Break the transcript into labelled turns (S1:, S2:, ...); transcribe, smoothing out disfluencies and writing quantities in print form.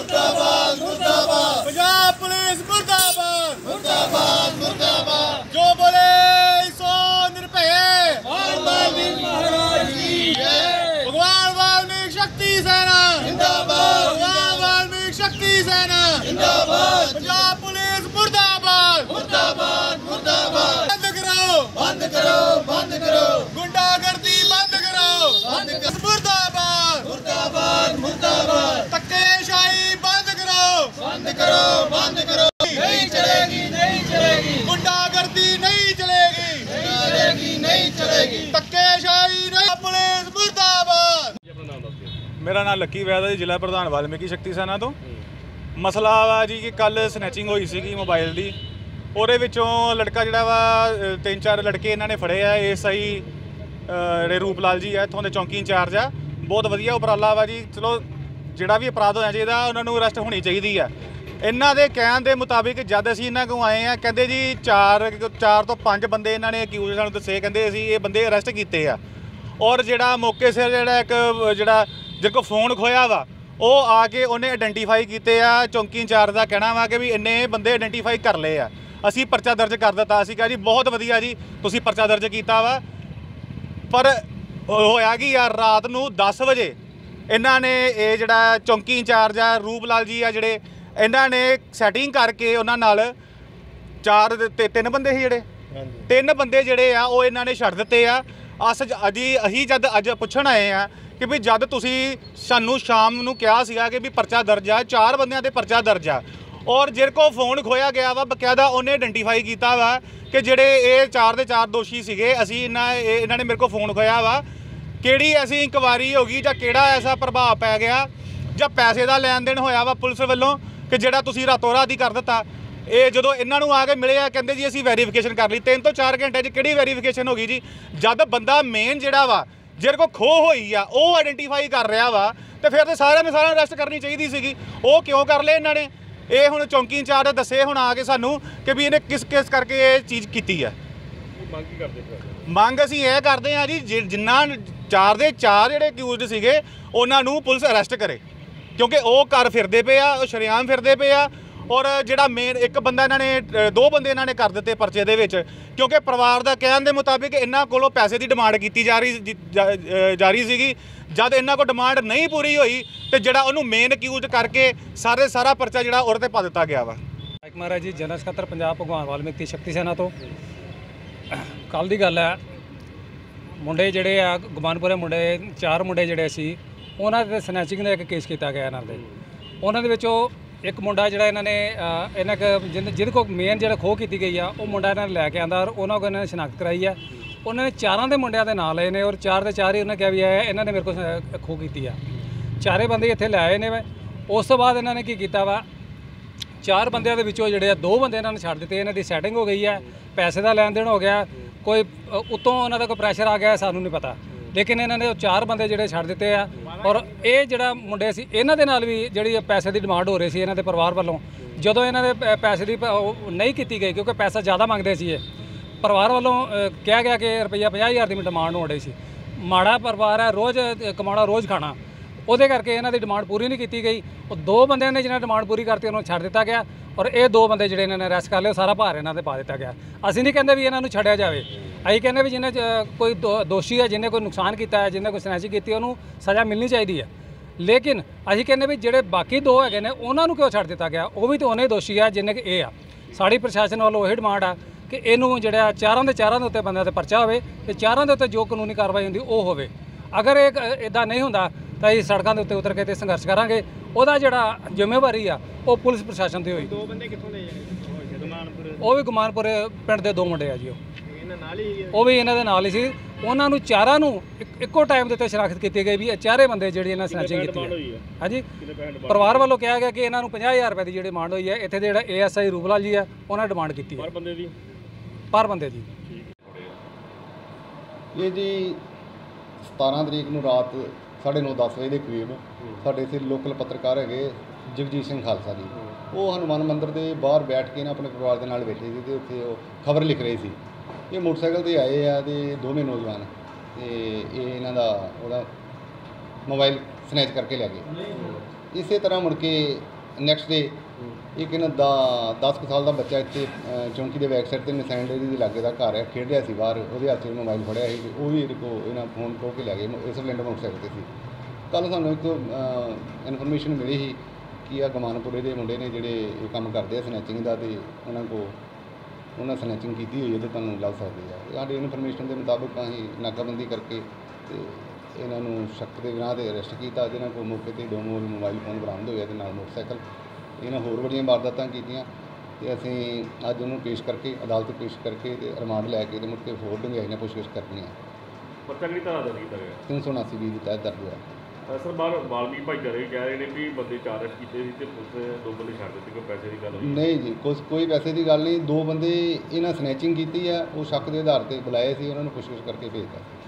S1: मुर्दाबाद मुर्दाबाद पंजाब पुलिस मुर्दाबाद मुर्दाबाद मुर्दाबाद जो बोले सो निर्भय महाराज की जय भगवान वाल्मीकि शक्ति सेना जिंदाबाद भगवान वाल्मीकि शक्ति सेना जिंदाबाद पंजाब पुलिस मुर्दाबाद मुर्दाबाद मुर्दाबाद बंद करो गुंडागर्दी बंद करो मुर्दाबाद मुर्दाबाद मुर्दाबाद धक्केशाही बंद करो नहीं चलेगी गुंडागर्दी नहीं चलेगी धक्केशाही नहीं पुलिस मुर्दाबाद।
S2: मेरा नाम लक्की वैद है, जिला प्रधान वाल्मीकि शक्ति सेना तो मसला वा जी कि कल स्नैचिंग हुई सी मोबाइल की, ਉਹਦੇ ਵਿੱਚੋਂ ਲੜਕਾ ਜਿਹੜਾ ਵਾ 3-4 ਲੜਕੇ ਇਹਨਾਂ ਨੇ ਫੜੇ ਆ। SI ਜਿਹੜੇ ਰੂਪਲਾਲ ਜੀ ਆ ਇੱਥੋਂ ਦੇ ਚੌਂਕੀ ਇੰਚਾਰਜ ਆ, ਬਹੁਤ ਵਧੀਆ ਉਪਰਾਲਾ ਵਾ ਜੀ। ਚਲੋ ਜਿਹੜਾ ਵੀ ਅਪਰਾਧ ਹੋਣਾ ਚਾਹੀਦਾ ਉਹਨਾਂ ਨੂੰ ਅਰੈਸਟ ਹੋਣੀ ਚਾਹੀਦੀ ਆ। ਇਹਨਾਂ ਦੇ ਕਹਿਣ ਦੇ ਮੁਤਾਬਿਕ ਜਦ ਅਸੀਂ ਇਹਨਾਂ ਕੋਲ ਆਏ ਆ, ਕਹਿੰਦੇ ਜੀ 4 ਤੋਂ 5 ਬੰਦੇ ਇਹਨਾਂ ਨੇ ਅਕਿਊਜ਼ ਸਾਨੂੰ ਦੱਸੇ, ਕਹਿੰਦੇ ਅਸੀਂ ਇਹ ਬੰਦੇ ਅਰੈਸਟ ਕੀਤੇ ਆ। ਔਰ ਜਿਹੜਾ ਮੌਕੇ ਸਿਰ ਜਿਹੜਾ ਇੱਕ ਜਿਹੜਾ ਜਿਹਦੇ ਕੋਲ ਫੋਨ ਖੋਇਆ ਵਾ ਉਹ ਆ ਕੇ ਉਹਨੇ ਆਇਡੈਂਟੀਫਾਈ ਕੀਤੇ ਆ। ਚੌਂਕੀ ਇੰਚਾਰਜ ਦਾ ਕਹਿਣਾ ਵਾ ਕਿ ਵੀ ਇੰਨੇ ਬੰਦੇ ਆਇਡੈਂਟੀਫਾਈ ਕਰ ਲਏ ਆ, ਅਸੀਂ ਪਰਚਾ ਦਰਜ ਕਰ ਦਿੱਤਾ। ਅਸੀਂ ਕਿਹਾ ਜੀ ਬਹੁਤ ਵਧੀਆ ਜੀ ਤੁਸੀਂ ਪਰਚਾ ਦਰਜ ਕੀਤਾ ਵਾ। ਪਰ ਹੋਇਆ ਕਿ ਯਾਰ ਰਾਤ ਨੂੰ 10 ਵਜੇ ਇਹਨਾਂ ਨੇ ਇਹ ਜਿਹੜਾ ਚੌਂਕੀ ਇੰਚਾਰਜ ਆ ਰੂਪਲਾਲ ਜੀ ਆ ਜਿਹੜੇ ਇਹਨਾਂ ਨੇ ਸੈਟਿੰਗ ਕਰਕੇ ਉਹਨਾਂ ਨਾਲ 3 ਬੰਦੇ ਸੀ ਜਿਹੜੇ 3 ਬੰਦੇ ਜਿਹੜੇ ਆ ਉਹ ਇਹਨਾਂ ਨੇ ਛੱਡ ਦਿੱਤੇ ਆ। ਅਸੀਂ ਜਦ ਅੱਜ ਪੁੱਛਣ ਆਏ ਆ ਕਿ ਵੀ ਜਦ ਤੁਸੀਂ ਸਾਨੂੰ ਸ਼ਾਮ ਨੂੰ ਕਿਹਾ ਸੀਗਾ ਕਿ ਵੀ ਪਰਚਾ ਦਰਜ ਆ, 4 ਬੰਦਿਆਂ 'ਤੇ ਪਰਚਾ ਦਰਜ ਆ। ਔਰ ਜਿਹਦੇ ਕੋਲ ਫੋਨ ਖੋਇਆ ਗਿਆ ਵਾ ਬਕਾਇਦਾ ਉਹਨੇ ਆਇਡੈਂਟੀਫਾਈ ਕੀਤਾ ਵਾ ਕਿ ਜਿਹੜੇ ਇਹ 4 ਦੇ 4 ਦੋਸ਼ੀ ਸੀਗੇ। ਅਸੀਂ ਇਹਨਾਂ ਨੇ ਮੇਰੇ ਕੋਲ ਫੋਨ ਖੋਇਆ ਵਾ, ਕਿਹੜੀ ਐਸੀ ਇੰਕੁਆਇਰੀ ਹੋ ਗਈ ਜਾਂ ਕਿਹੜਾ ਐਸਾ ਪ੍ਰਭਾਵ ਪੈ ਗਿਆ ਜਾਂ ਪੈਸੇ ਦਾ ਲੈਣ ਦੇਣ ਹੋਇਆ ਵਾ ਪੁਲਿਸ ਵੱਲੋਂ ਕਿ ਜਿਹੜਾ ਤੁਸੀਂ ਰਾਤੋਂ ਰਾਤ ਹੀ ਕਰ ਦਿੱਤਾ। ਇਹ ਜਦੋਂ ਇਹਨਾਂ ਨੂੰ ਆ ਕੇ ਮਿਲਿਆ ਕਹਿੰਦੇ ਜੀ ਅਸੀਂ ਵੈਰੀਫਿਕੇਸ਼ਨ ਕਰ ਲਈ। 3 ਤੋਂ 4 ਘੰਟੇ 'ਚ ਕਿਹੜੀ ਵੈਰੀਫਿਕੇਸ਼ਨ ਹੋ ਗਈ ਜੀ? ਜਦ ਬੰਦਾ ਮੇਨ ਜਿਹੜਾ ਵਾ ਜਿਹਦੇ ਕੋਲ ਖੋਹ ਹੋਈ ਆ ਉਹ ਆਇਡੈਂਟੀਫਾਈ ਕਰ ਰਿਹਾ ਵਾ ਤੇ ਫਿਰ ਤਾਂ ਸਾਰਿਆਂ ਨੂੰ ਅਰੈਸਟ ਕਰਨੀ ਚਾਹੀਦੀ ਸੀਗੀ। ਉਹ ਕਿਉਂ ਕਰ ਲਏ ਇਹਨਾਂ ਨੇ? ਇਹ ਹੁਣ ਚੌਂਕੀ ਇੰਚਾਰਜ ਦੱਸੇ ਹੁਣ ਆ ਕੇ ਸਾਨੂੰ ਕਿ ਵੀ ਇਹਨੇ ਕਿਸ ਕਰਕੇ ਇਹ ਚੀਜ਼ ਕੀਤੀ ਹੈ। ਮੰਗ ਅਸੀਂ ਇਹ ਕਰਦੇ ਹਾਂ ਜੀ ਜਿੰਨਾ 4 ਦੇ 4 ਜਿਹੜੇ ਅਕਿਊਜ਼ਡ ਸੀਗੇ ਉਹਨਾਂ ਨੂੰ ਪੁਲਿਸ ਅਰੈਸਟ ਕਰੇ, ਕਿਉਂਕਿ ਉਹ ਘਰ ਫਿਰਦੇ ਪਏ ਆ, ਉਹ ਸ਼ਰੇਆਮ ਫਿਰਦੇ ਪਏ ਆ। ਔਰ ਜਿਹੜਾ ਮੇਨ ਇੱਕ ਬੰਦਾ ਇਹਨਾਂ ਨੇ 2 ਬੰਦੇ ਇਹਨਾਂ ਨੇ ਕਰ ਦਿੱਤੇ ਪਰਚੇ ਦੇ ਵਿੱਚ, ਕਿਉਂਕਿ ਪਰਿਵਾਰ ਦਾ ਕਹਿਣ ਦੇ ਮੁਤਾਬਿਕ ਇਹਨਾਂ ਕੋਲੋਂ ਪੈਸੇ ਦੀ ਡਿਮਾਂਡ ਕੀਤੀ ਜਾ ਰਹੀ ਸੀਗੀ। ਜਦ ਇਹਨਾਂ ਕੋਲ ਡਿਮਾਂਡ ਨਹੀਂ ਪੂਰੀ ਹੋਈ ਤੇ ਜਿਹੜਾ ਉਹਨੂੰ ਮੇਨ ਅਕਿਊਜ਼ਡ ਕਰਕੇ ਸਾਰਾ ਪਰਚਾ ਜਿਹੜਾ ਉਹਦੇ 'ਤੇ ਪਾ ਦਿੱਤਾ ਗਿਆ ਵਾ।
S3: ਮਹਾਰਾਜ ਜੀ ਜਨਰਲ ਸਕੱਤਰ ਪੰਜਾਬ ਭਗਵਾਨ ਵਾਲਮੀਕੀ ਸ਼ਕਤੀ ਸੈਨਾ ਤੋਂ ਕੱਲ੍ਹ ਦੀ ਗੱਲ ਹੈ। ਮੁੰਡੇ ਜਿਹੜੇ ਆ ਗੁਮਾਨਪੁਰੇ ਮੁੰਡੇ 4 ਮੁੰਡੇ ਜਿਹੜੇ ਸੀ ਉਹਨਾਂ ਦੇ ਸਨੈਚਿੰਗ ਦਾ ਇੱਕ ਕੇਸ ਕੀਤਾ ਗਿਆ ਇਹਨਾਂ ਦੇ। ਉਹਨਾਂ ਦੇ ਵਿੱਚੋਂ ਇੱਕ ਮੁੰਡਾ ਜਿਹੜਾ ਇਹਨਾਂ ਨੇ ਜਿਹਦੇ ਕੋਲ ਮੇਨ ਜਿਹੜਾ ਖੋਹ ਕੀਤੀ ਗਈ ਆ ਉਹ ਮੁੰਡਾ ਇਹਨਾਂ ਨੇ ਲੈ ਕੇ ਆਂਦਾ ਔਰ ਉਹਨਾਂ ਕੋਲ ਇਹਨਾਂ ਨੇ ਸ਼ਨਾਖਤ ਕਰਾਈ ਆ। ਉਹਨਾਂ ਨੇ 4 ਦੇ ਮੁੰਡਿਆਂ ਦੇ ਨਾਂ ਲਏ ਨੇ ਔਰ 4 ਦੇ 4 ਹੀ ਉਹਨਾਂ ਕਿਹਾ ਵੀ ਇਹਨਾਂ ਨੇ ਮੇਰੇ ਕੋਲ ਖੋਹ ਕੀਤੀ ਆ। 4 ਬੰਦੇ ਇੱਥੇ ਲੈ ਆਏ ਨੇ ਵਾ। ਉਸ ਤੋਂ ਬਾਅਦ ਇਹਨਾਂ ਨੇ ਕੀ ਕੀਤਾ ਵਾ, 4 ਬੰਦਿਆਂ ਦੇ ਵਿੱਚੋਂ ਜਿਹੜੇ 2 ਬੰਦੇ ਇਹਨਾਂ ਨੇ ਛੱਡ ਦਿੱਤੇ। ਇਹਨਾਂ ਦੀ ਸੈਟਿੰਗ ਹੋ ਗਈ ਹੈ, ਪੈਸੇ ਦਾ ਲੈਣ ਦੇਣ ਹੋ ਗਿਆ, ਕੋਈ ਉੱਤੋਂ ਉਹਨਾਂ ਦਾ ਕੋਈ ਪ੍ਰੈਸ਼ਰ ਆ ਗਿਆ ਸਾਨੂੰ ਨਹੀਂ ਪਤਾ, ਲੇਕਿਨ ਇਹਨਾਂ ਨੇ 4 ਬੰਦੇ ਜਿਹੜੇ ਛੱਡ ਦਿੱਤੇ ਆ। ਔਰ ਇਹ ਜਿਹੜਾ ਮੁੰਡੇ ਸੀ ਇਹਨਾਂ ਦੇ ਨਾਲ ਵੀ ਜਿਹੜੀ ਪੈਸੇ ਦੀ ਡਿਮਾਂਡ ਹੋ ਰਹੀ ਸੀ ਇਹਨਾਂ ਦੇ ਪਰਿਵਾਰ ਵੱਲੋਂ, ਜਦੋਂ ਇਹਨਾਂ ਦੇ ਪੈਸੇ ਦੀ ਨਹੀਂ ਕੀਤੀ ਗਈ ਕਿਉਂਕਿ ਪੈਸਾ ਜ਼ਿਆਦਾ ਮੰਗਦੇ ਸੀ। ਇਹ ਪਰਿਵਾਰ ਵੱਲੋਂ ਕਿਹਾ ਗਿਆ ਕਿ ਰੁਪਈਆ 50,000 ਦੀ ਡਿਮਾਂਡ ਹੋ ਰਹੀ ਸੀ। ਮਾੜਾ ਪਰਿਵਾਰ ਹੈ, ਰੋਜ਼ ਕਮਾਉਣਾ ਰੋਜ਼ ਖਾਣਾ, ਉਹਦੇ ਕਰਕੇ ਇਹਨਾਂ ਦੀ ਡਿਮਾਂਡ ਪੂਰੀ ਨਹੀਂ ਕੀਤੀ ਗਈ। ਉਹ 2 ਬੰਦਿਆਂ ਨੇ ਜਿਹਨਾਂ ਡਿਮਾਂਡ ਪੂਰੀ ਕਰਤੀ ਉਹਨੂੰ ਛੱਡ ਦਿੱਤਾ ਗਿਆ ਔਰ ਇਹ 2 ਬੰਦੇ ਜਿਹੜੇ ਇਹਨਾਂ ਨੇ ਅਰੈਸਟ ਕਰ ਲਏ ਸਾਰਾ ਭਾਰ ਇਹਨਾਂ 'ਤੇ ਪਾ ਦਿੱਤਾ ਗਿਆ। ਅਸੀਂ ਨਹੀਂ ਕਹਿੰਦੇ ਵੀ ਇਹਨਾਂ ਨੂੰ ਛੱਡਿਆ ਜਾਵੇ, ਅਸੀਂ ਕਹਿੰਦੇ ਵੀ ਜਿਹਨੇ ਕੋਈ ਦੋਸ਼ੀ ਹੈ, ਜਿਹਨੇ ਕੋਈ ਨੁਕਸਾਨ ਕੀਤਾ ਹੈ, ਜਿਹਨੇ ਕੋਈ ਸਨੈਚਿੰਗ ਕੀਤੀ ਉਹਨੂੰ ਸਜ਼ਾ ਮਿਲਣੀ ਚਾਹੀਦੀ ਹੈ। ਲੇਕਿਨ ਅਸੀਂ ਕਹਿੰਦੇ ਵੀ ਜਿਹੜੇ ਬਾਕੀ 2 ਹੈਗੇ ਨੇ ਉਹਨਾਂ ਨੂੰ ਕਿਉਂ ਛੱਡ ਦਿੱਤਾ ਗਿਆ? ਉਹ ਵੀ ਤਾਂ ਉਹਨੇ ਦੋਸ਼ੀ ਆ ਜਿੰਨੇ ਕਿ ਇਹ ਆ। ਸਾਡੀ ਪ੍ਰਸ਼ਾਸਨ ਵੱਲੋਂ ਇਹ ਡਿਮਾਂਡ ਆ ਕਿ ਇਹਨੂੰ ਜਿਹੜਾ 4 ਦੇ ਉੱਤੇ ਬੰਦਿਆਂ 'ਤੇ ਪਰਚਾ ਹੋਵੇ ਤੇ 4 ਦੇ ਉੱਤੇ ਜੋ ਕਾਨੂੰਨੀ ਕਾਰਵਾਈ ਹੁੰਦੀ ਉਹ ਹੋਵੇ। ਅਗਰ ਇਹ ਇੱਦਾਂ ਨਹੀਂ ਹੁੰਦਾ ਤਾਂ ਅਸੀਂ ਸੜਕਾਂ ਦੇ ਉੱਤੇ ਉਤਰ ਕੇ ਤੇ ਸੰਘਰਸ਼ ਕਰਾਂਗੇ। ਉਹਦਾ ਜਿਹੜਾ ਜ਼ਿੰਮੇਵਾਰੀ ਆ ਉਹ ਪੁਲਿਸ ਪ੍ਰਸ਼ਾਸਨ ਦੀ ਹੋਈ।
S2: 2 ਬੰਦੇ ਕਿੱਥੋਂ ਦੇ?
S3: ਉਹ ਵੀ ਗੁਮਾਨਪੁਰੇ ਪਿੰਡ ਦੇ 2 ਮੁੰਡੇ ਆ ਜੀ। ਉਹ ਵੀ ਇਹਨਾਂ ਦੇ ਨਾਲ ਹੀ ਸੀ। ਉਹਨਾਂ ਨੂੰ 4 ਨੂੰ ਇੱਕੋ ਟਾਈਮ ਦੇ ਉੱਤੇ ਸ਼ਨਾਖਤ ਕੀਤੀ ਗਈ ਵੀ ਇਹ 4 ਬੰਦੇ ਜਿਹੜੇ ਇਹਨਾਂ ਸਨੈਚਿੰਗ ਕੀਤੀ ਹੈ। ਹਾਂਜੀ, ਪਰਿਵਾਰ ਵੱਲੋਂ ਕਿਹਾ ਗਿਆ ਕਿ ਇਹਨਾਂ ਨੂੰ 50,000 ਰੁਪਏ ਦੀ ਜਿਹੜੀ ਡਿਮਾਂਡ ਹੋਈ ਹੈ। ਇੱਥੇ ਦੇ ਜਿਹੜਾ ASI ਰੂਪਲਾਲ ਜੀ ਆ ਉਹਨਾਂ ਨੇ ਡਿਮਾਂਡ ਕੀਤੀ ਹੈ ਪਰ ਬੰਦੇ ਦੀ।
S4: ਇਹ ਜੀ 17 ਤਰੀਕ ਨੂੰ ਰਾਤ 9:30 10 ਵਜੇ ਦੇ ਕਰੀਬ ਸਾਡੇ ਇੱਥੇ ਲੋਕਲ ਪੱਤਰਕਾਰ ਹੈਗੇ ਜਗਜੀਤ ਸਿੰਘ ਖਾਲਸਾ ਜੀ, ਉਹ ਹਨੂੰਮਾਨ ਮੰਦਿਰ ਦੇ ਬਾਹਰ ਬੈਠ ਕੇ ਨਾ ਆਪਣੇ ਪਰਿਵਾਰ ਦੇ ਨਾਲ ਬੈਠੇ ਸੀ ਤੇ ਉੱਥੇ ਉਹ ਖਬਰ ਲਿਖ ਰਹੇ ਸੀ। ਇਹ ਮੋਟਰਸਾਈਕਲ 'ਤੇ ਆਏ ਆ ਤੇ 2 ਨੌਜਵਾਨ ਤੇ ਇਹ ਇਹਨਾਂ ਦਾ ਉਹਦਾ ਮੋਬਾਈਲ ਸਨੈਚ ਕਰਕੇ ਲੈ ਗਏ ਇਸੇ ਤਰ੍ਹਾਂ ਮੁੜ ਕੇ ਨੈਕਸਟ ਡੇ ਇੱਕ ਇਹਨਾਂ ਦਾ 10 ਕੁ ਸਾਲ ਦਾ ਬੱਚਾ ਇੱਥੇ ਚੌਂਕੀ ਦੇ ਬੈਕ ਸਾਈਡ 'ਤੇ ਨਿਸ਼ਾਨ ਡੇਅਰੀ ਦੇ ਲਾਗੇ ਦਾ ਘਰ ਹੈ, ਖੇਡ ਰਿਹਾ ਸੀ ਬਾਹਰ, ਉਹਦੇ ਹੱਥ 'ਚ ਮੋਬਾਈਲ ਫੜਿਆ ਸੀ, ਉਹ ਵੀ ਇਹਦੇ ਕੋਲ ਇਹਨਾਂ ਫੋਨ ਖੋਹ ਕੇ ਲੈ ਗਏ, ਇਸ ਸਪਲੈਂਡਰ ਮੋਟਰਸਾਈਕਲ 'ਤੇ ਸੀ। ਕੱਲ੍ਹ ਸਾਨੂੰ ਇੱਕ ਇਨਫੋਰਮੇਸ਼ਨ ਮਿਲੀ ਸੀ ਕਿ ਆ ਗਮਾਨਪੁਰੇ ਦੇ ਮੁੰਡੇ ਨੇ ਜਿਹੜੇ ਇਹ ਕੰਮ ਕਰਦੇ ਆ ਸਨੈਚਿੰਗ ਦਾ, ਅਤੇ ਉਹਨਾਂ ਸਨੈਚਿੰਗ ਕੀਤੀ ਹੋਈ ਹੈ ਅਤੇ ਤੁਹਾਨੂੰ ਲੱਭ ਸਕਦੇ ਆ। ਸਾਡੀ ਇਨਫੋਰਮੇਸ਼ਨ ਦੇ ਮੁਤਾਬਕ ਅਸੀਂ ਨਾਕਾਬੰਦੀ ਕਰਕੇ ਅਤੇ ਇਹਨਾਂ ਨੂੰ ਸ਼ੱਕ ਦੇ ਬਿਨਾਂ 'ਤੇ ਅਰੈਸਟ ਕੀਤਾ, ਜਿਹਨਾਂ ਕੋਲ ਮੌਕੇ 'ਤੇ 2 ਮੋਬਾਈਲ ਫੋਨ ਬਰਾਮਦ ਹੋਇਆ ਅਤੇ ਨਾਲ ਮੋਟਰਸਾਈਕਲ। ਇਹਨਾਂ ਹੋਰ ਬੜੀਆਂ ਵਾਰਦਾਤਾਂ ਕੀਤੀਆਂ ਅਤੇ ਅਸੀਂ ਅੱਜ ਉਹਨੂੰ ਪੇਸ਼ ਕਰਕੇ ਅਦਾਲਤ ਪੇਸ਼ ਕਰਕੇ ਅਤੇ ਰਿਮਾਂਡ ਲੈ ਕੇ ਅਤੇ ਮੁੜ ਕੇ ਹੋਰ ਡੂੰਘਾਈ ਨਾਲ ਪੁੱਛਗਿੱਛ ਕਰਨੀ ਹੈ।
S5: ਪਰਚਾ ਕਿਹੜੀ ਤਰ੍ਹਾਂ ਦਰਜ ਕੀਤਾ ਗਿਆ?
S4: 379 ਦੀ ਤਹਿਤ ਦਰਜ ਹੋਇਆ।
S5: ਸਰ ਵਾਲਮੀਕ ਭਾਈਚਾਰੇ ਕਹਿ ਰਹੇ ਨੇ ਵੀ ਬੰਦੇ 4 ਅਰੈਸਟ ਕੀਤੇ ਸੀ ਅਤੇ ਪੁਲਿਸ ਨੇ 2 ਬੰਦੇ ਛੱਡ ਦਿੱਤੇ, ਕੋਈ ਪੈਸੇ ਦੀ ਗੱਲ ਹੋਈ?
S4: ਨਹੀਂ ਜੀ, ਕੋਈ ਪੈਸੇ ਦੀ ਗੱਲ ਨਹੀਂ। 2 ਬੰਦੇ ਇਹਨਾਂ ਸਨੈਚਿੰਗ ਕੀਤੀ ਆ, ਉਹ ਸ਼ੱਕ ਦੇ ਆਧਾਰ 'ਤੇ ਬੁਲਾਏ ਸੀ, ਉਹਨਾਂ ਨੂੰ ਪੁੱਛਗਿੱਛ ਕਰਕੇ ਭੇਜਤਾ।